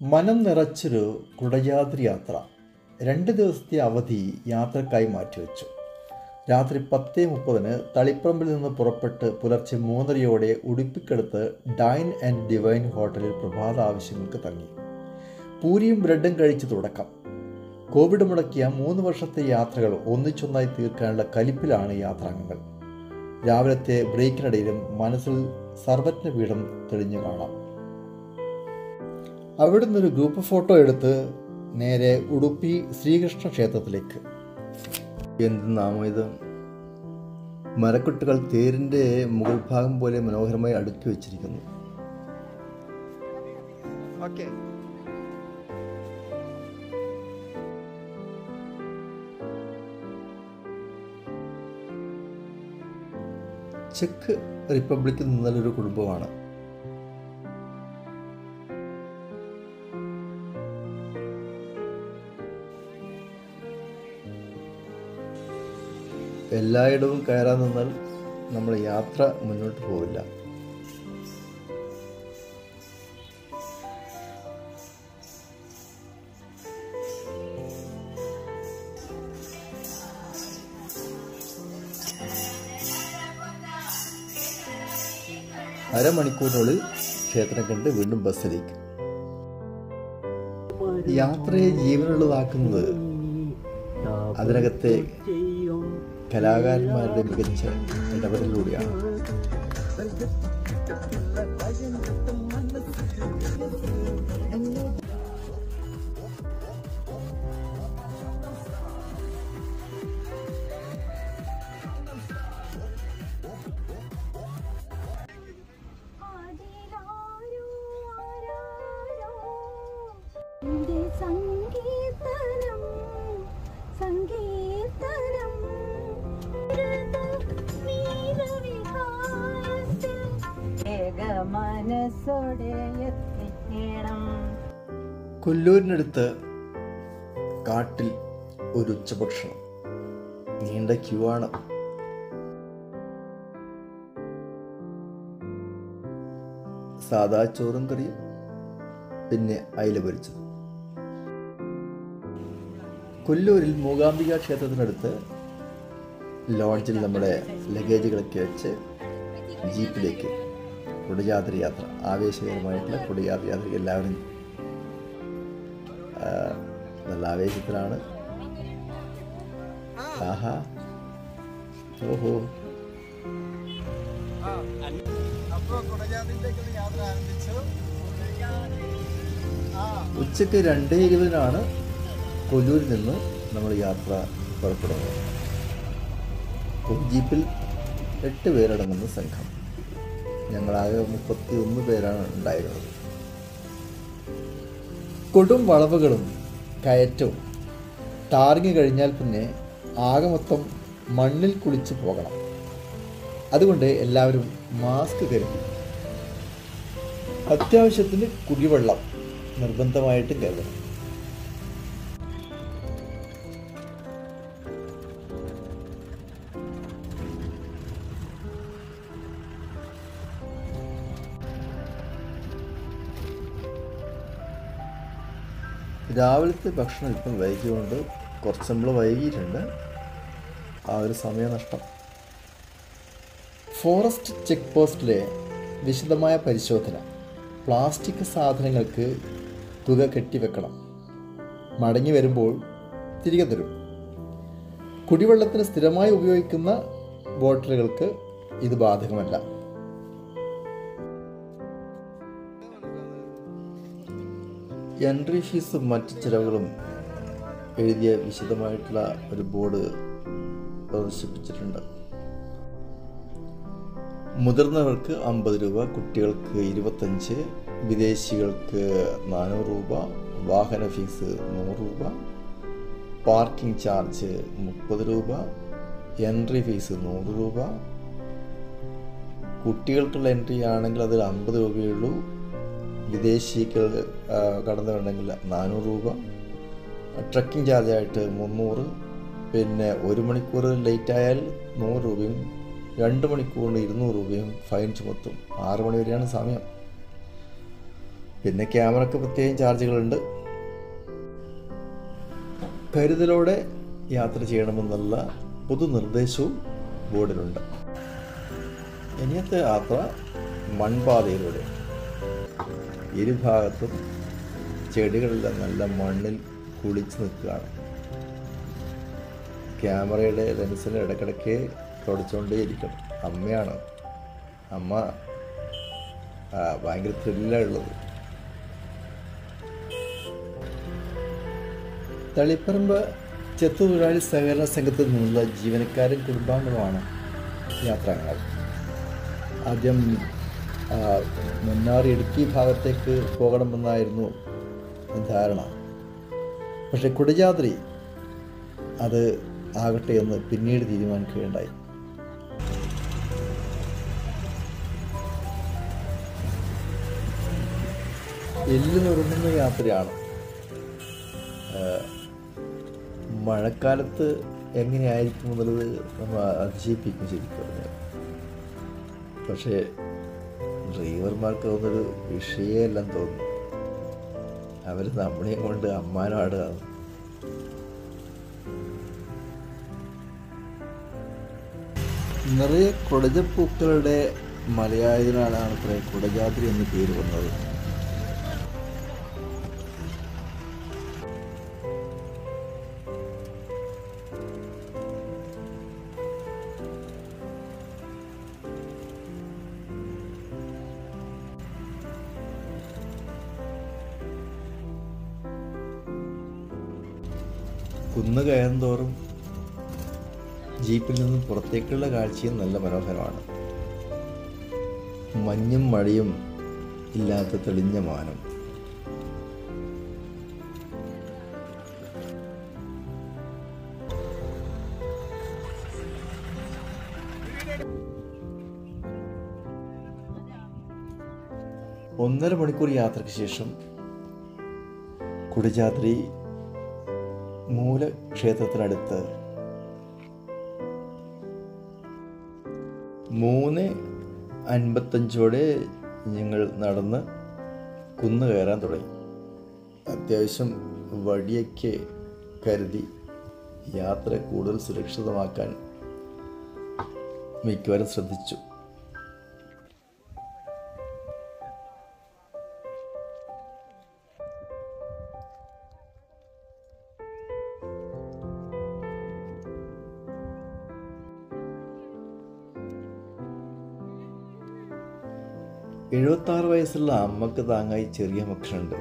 മനം നിറച്ചൊരു കുടജാദ്രി യാത്ര. 2 ദിവസത്തെ അവധി യാത്രക്കായി മാറ്റിവെച്ചു. രാത്രി 10:30 തളിപ്പറമ്പിൽ നിന്ന് പുറപ്പെട്ട് പുലർച്ചെ 3:30 ഉടുപ്പിക്കടുത്ത് ഡൈൻ ആൻഡ് ഡിവൈൻ ഹോട്ടലിൽ പ്രഭാത ആവശ്യങ്ങൾക്ക് തങ്ങി. പൂരിയും ബ്രെഡും കഴിച്ച് തുടക്കം. കോവിഡ് മുടക്കിയ 3 വർഷത്തെ യാത്രകൾ ഒന്നിച്ചൊന്നായി തീർക്കാനുള്ള കലിപ്പിലാണ് യാത്രാംഗങ്ങൾ. രാവിലത്തെ ബ്രേക്കിനിടയിലും മനസ്സിൽ സർവജ്ഞ പീഠം തെളിഞ്ഞു കാണാം. അവിടെ നിന്നൊരു ഗ്രൂപ്പ് ഫോട്ടോ എടുത്ത് നേരെ ഉടുപ്പി ശ്രീകൃഷ്ണ ക്ഷേത്രത്തിലേക്ക്. എന്ത് നാമം ഇത്! മരക്കുട്ടുകൾ തേരിൻ്റെ മുകൾ ഭാഗം പോലെ മനോഹരമായി അടുക്കി വെച്ചിരിക്കുന്നു. ചെക്ക് റിപ്പബ്ലിക്കിൽ നിന്നുള്ളൊരു കുടുംബമാണ്. എല്ലായിടവും കയറാൻ നിന്നാൽ നമ്മൾ യാത്ര മുന്നോട്ട് പോവില്ല. അരമണിക്കൂറിനുള്ളിൽ ക്ഷേത്രം കണ്ട് വീണ്ടും ബസ്സിലേക്ക്. യാത്രയെ ജീവനുള്ളതാക്കുന്നത് അതിനകത്തെ കലാകാരന്മാരുടെ മികച്ച ഇടപെടലിലൂടെയാണ്. കൊല്ലൂരിനടുത്ത് കാട്ടിൽ ഒരു ഉച്ചഭക്ഷണം. നീണ്ട ക്യൂ ആണ്. സാദാ ചോറും കറിയും, പിന്നെ അയില പൊരിച്ചത്. കൊല്ലൂരിൽ മൂകാംബിക ക്ഷേത്രത്തിനടുത്ത് ലോഡ്ജിൽ നമ്മുടെ ലഗേജുകളൊക്കെ വെച്ച് ജീപ്പിലേക്ക് കുടജാദ്രി യാത്ര. ആവേശകരമായിട്ടുള്ള കുടജാദ്രി യാത്ര. എല്ലാവരും നല്ല ആവേശത്തിലാണ്. ആഹാ, ഓഹോ. ഉച്ചയ്ക്ക് 2:20 കൊല്ലൂരിൽ നിന്ന് നമ്മൾ യാത്ര പുറപ്പെടുന്നത്. ജീപ്പിൽ 8 പേരടങ്ങുന്ന സംഘം. ഞങ്ങളാകെ 31 പേരാണ് ഉണ്ടായിരുന്നത്. കൊടും വളവുകളും കയറ്റവും. ടാറിങ് കഴിഞ്ഞാൽ പിന്നെ ആകെ മൊത്തം മണ്ണിൽ കുളിച്ച് പോകണം. അതുകൊണ്ട് എല്ലാവരും മാസ്ക് കരുതി. അത്യാവശ്യത്തിന് കുടിവെള്ളം നിർബന്ധമായിട്ടും കരുതണം. രാവിലത്തെ ഭക്ഷണം ഇപ്പം വൈകിയുകൊണ്ട് കുറച്ച് നമ്മൾ വൈകിയിട്ടുണ്ട്. ആ ഒരു സമയനഷ്ടം. ഫോറസ്റ്റ് ചെക്ക് പോസ്റ്റിലെ വിശദമായ പരിശോധന. പ്ലാസ്റ്റിക് സാധനങ്ങൾക്ക് തുക കെട്ടിവെക്കണം. മടങ്ങി വരുമ്പോൾ തിരികെ തരും. കുടിവെള്ളത്തിന് സ്ഥിരമായി ഉപയോഗിക്കുന്ന ബോട്ടിലുകൾക്ക് ഇത് ബാധകമല്ല. എൻട്രി ഫീസും മറ്റ് ചിലവുകളും എഴുതിയ വിശദമായിട്ടുള്ള ഒരു ബോർഡ് പ്രദർശിപ്പിച്ചിട്ടുണ്ട്. മുതിർന്നവർക്ക് 50 രൂപ, കുട്ടികൾക്ക് 25, വിദേശികൾക്ക് 400 രൂപ, വാഹന ഫീസ് 100 രൂപ, പാർക്കിംഗ് ചാർജ് 30 രൂപ, എൻട്രി ഫീസ് 100 രൂപ. കുട്ടികൾക്കുള്ള എൻട്രി ആണെങ്കിൽ അതിൽ 50 രൂപയുള്ളൂ. വിദേശികൾ കടന്നു വേണമെങ്കിൽ 400 രൂപ. ട്രക്കിംഗ് ചാർജായിട്ട് 300. പിന്നെ 1 മണിക്കൂർ ലേറ്റായാൽ 100 രൂപയും 2 മണിക്കൂറിന് 200 രൂപയും ഫൈൻ ചുമത്തും. 6 മണി വരെയാണ് സമയം. പിന്നെ ക്യാമറയ്ക്ക് പ്രത്യേകം ചാർജുകളുണ്ട്. കരുതലോടെ യാത്ര ചെയ്യണമെന്നുള്ള പൊതു നിർദ്ദേശവും ബോർഡിലുണ്ട്. ഇനിയത്തെ യാത്ര മൺപാതയിലൂടെ. ഇരുഭാഗത്തും ചെടികളെല്ലാം നല്ല മണ്ണിൽ കുളിച്ച് നിൽക്കുകയാണ്. ക്യാമറയുടെ ലെൻസിന് ഇടയ്ക്കിടയ്ക്ക് തുടച്ചുകൊണ്ടേയിരിക്കണം. അമ്മയാണ്. അമ്മ ഭയങ്കര ത്രില്ലുള്ളത്. തളിപ്പറമ്പ് ചെത്തുതൊഴിലാളി സഹകരണ സംഘത്തിൽ നിന്നുള്ള ജീവനക്കാരും കുടുംബാംഗങ്ങളുമാണ് യാത്രാംഗങ്ങൾ. ആദ്യം മുന്നാർ ഇടുക്കി ഭാഗത്തേക്ക് പോകണമെന്നായിരുന്നു ധാരണ. പക്ഷെ കുടജാദ്രി അത് ആകട്ടെ എന്ന് പിന്നീട് തീരുമാനിക്കുകയുണ്ടായി. എല്ലിനുറങ്ങുന്ന യാത്രയാണ്. മഴക്കാലത്ത് എങ്ങനെയായിരിക്കും എന്നുള്ളത് നമ്മൾ അതിശയിപ്പിക്കും ശരിക്കും പറഞ്ഞാൽ. പക്ഷേ ഡ്രൈവർമാർക്ക് അതൊന്നൊരു വിഷയമല്ലെന്ന് തോന്നുന്നു. അവർ നമ്മളെയും കൊണ്ട് അമ്മാനാടുകയാണ്. നിറയെ കുടജപ്പൂക്കളുടെ മലയായതിനാലാണ് അത്ര കുടജാദ്രി എന്ന് പേര് വന്നത്. കുന്ന് കയറുന്തോറും ജീപ്പിൽ നിന്നും പുറത്തേക്കുള്ള കാഴ്ചയും നല്ല മനോഹരമാണ്. മഞ്ഞും മഴയും ഇല്ലാത്ത തെളിഞ്ഞ മാനം. ഒന്നര മണിക്കൂർ യാത്രയ്ക്ക് ശേഷം കുടജാദ്രി മൂലക്ഷേത്രത്തിനടുത്ത് 3:55 ഞങ്ങൾ നടന്ന് കുന്ന് കയറാൻ തുടങ്ങി. അത്യാവശ്യം വടിയൊക്കെ കരുതി യാത്ര കൂടുതൽ സുരക്ഷിതമാക്കാൻ മിക്കവാറും ശ്രദ്ധിച്ചു. എഴുപത്താറ് വയസ്സുള്ള അമ്മക്ക് താങ്ങായി ചെറിയ മക്കളുണ്ട്.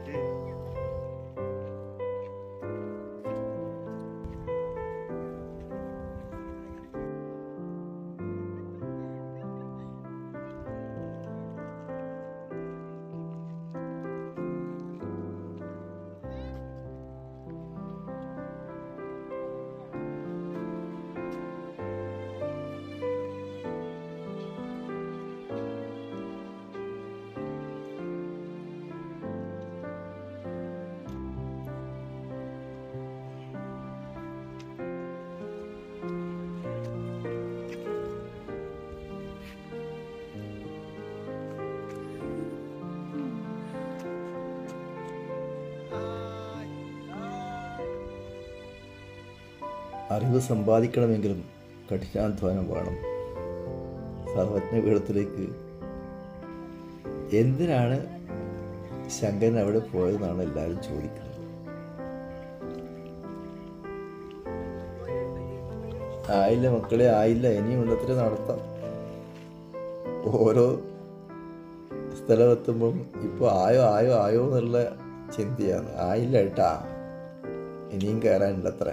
അറിവ് സമ്പാദിക്കണമെങ്കിലും കഠിനാധ്വാനം വേണം. സർവജ്ഞപീഠത്തിലേക്ക് എന്തിനാണ് ശങ്കരൻ അവിടെ പോയതെന്നാണ് എല്ലാവരും ചോദിക്കുന്നത്. ആയില്ല മക്കളെ, ആയില്ല, ഇനിയും ഉള്ളത്ര നടത്താം. ഓരോ സ്ഥലമെത്തുമ്പം ഇപ്പോൾ ആയോ ആയോ ആയോ എന്നുള്ള ചിന്തയാണ്. ആയില്ല ഏട്ടാ, ഇനിയും കയറാനുണ്ടത്ര.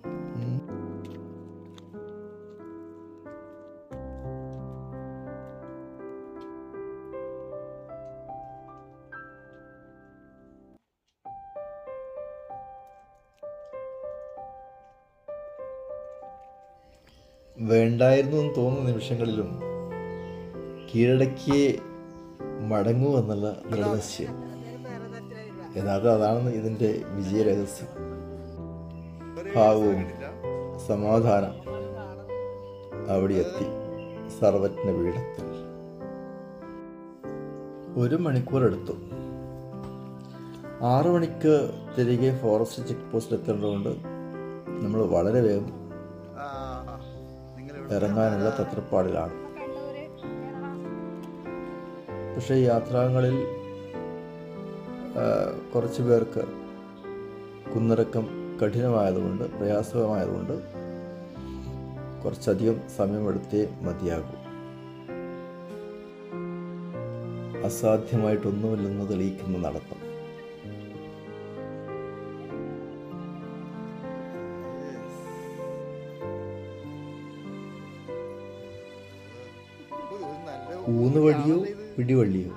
വേണ്ടായിരുന്നു എന്ന് തോന്നുന്ന നിമിഷങ്ങളിലും കീഴടക്കിയെ മടങ്ങൂ എന്നുള്ള ദൃഢനിശ്ചയം. യഥാർത്ഥം അതാണ് ഇതിൻ്റെ വിജയരഹസ്യം. ഭാവവും സമാധാനം അവിടെ എത്തി. സർവജ്ഞപീഠത്തിൽ 1 മണിക്കൂർ എടുത്തു. 6 മണിക്ക് തിരികെ ഫോറസ്റ്റ് ചെക്ക് പോസ്റ്റിൽ എത്തേണ്ടതുകൊണ്ട് നമ്മൾ വളരെ വേഗം ഇറങ്ങാനുള്ള തത്രപ്പാടിലാണ്. പക്ഷേ യാത്രാങ്ങളിൽ കുറച്ച് പേർക്ക് കുന്നിറക്കം കഠിനമായതുകൊണ്ട്, പ്രയാസമായതുകൊണ്ട് കുറച്ചധികം സമയമെടുത്തേ മതിയാകൂ. അസാധ്യമായിട്ടൊന്നുമില്ലെന്ന് തെളിയിക്കുന്ന നടത്തം. ഊന്നുവടിയോ പിടിവള്ളിയോ?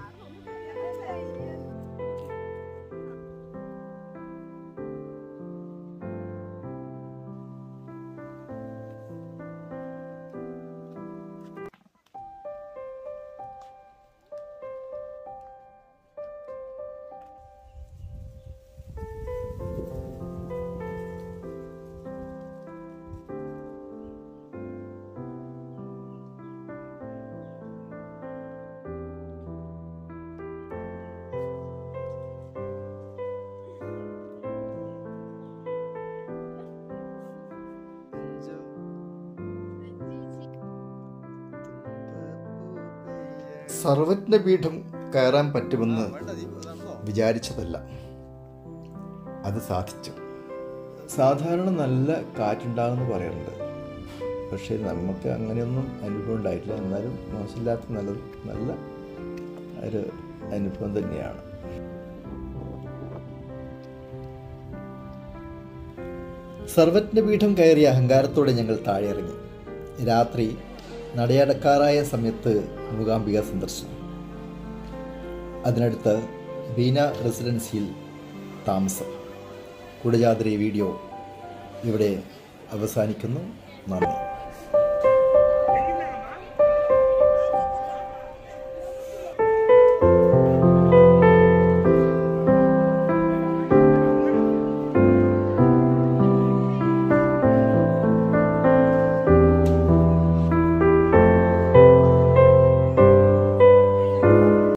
സർവജ്ഞ പീഠം കയറാൻ പറ്റുമെന്ന് വിചാരിച്ചതല്ല, അത് സാധിച്ചു. സാധാരണ നല്ല കാറ്റുണ്ടാകുമെന്ന് പറയാറുണ്ട്, പക്ഷേ നമുക്ക് അങ്ങനെയൊന്നും അനുഭവം ഉണ്ടായിട്ടില്ല. എന്നാലും മോശമില്ലാത്ത നല്ല ഒരു അനുഭവം തന്നെയാണ്. സർവജ്ഞ പീഠം കയറിയ അഹങ്കാരത്തോടെ ഞങ്ങൾ താഴെ ഇറങ്ങി. രാത്രി നടയടക്കാറായ സമയത്ത് മൂകാംബിക സന്ദർശനം. അതിനടുത്ത് ബീന റെസിഡൻസിയിൽ താമസം. കുടജാദ്രി വീഡിയോ ഇവിടെ അവസാനിക്കുന്നു. നന്ദി.